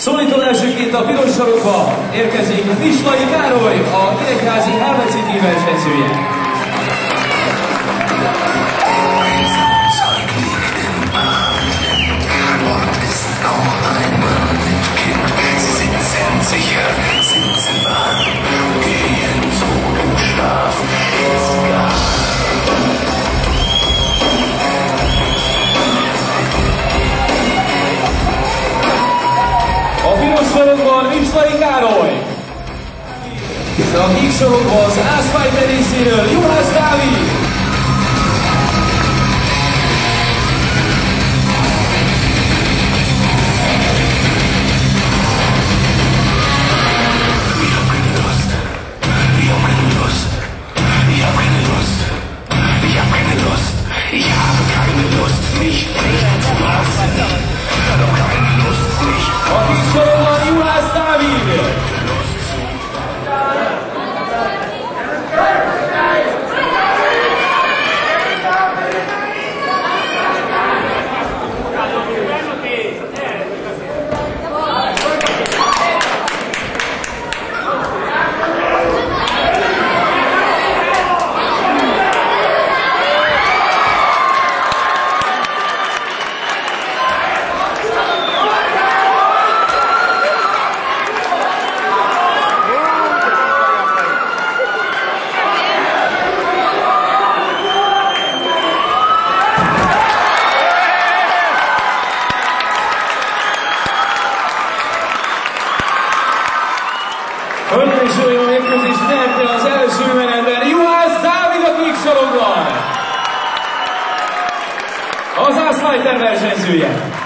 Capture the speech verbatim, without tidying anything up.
Szólító elsőként a piros sarokba érkezik Mislai Károly, a Nyíregyházi Helvetii versenyzője. A piros sorokban Mislai Károly, és a kék sorokban az Ásfájter részéről Juhász Dávid. A kék sorokban Juhász Dávid. Hölgyeim és uraim, a mérkőzés nyerte az első menetben Juhász Dávid a kék sarokban, az Ásfájter versenyzője.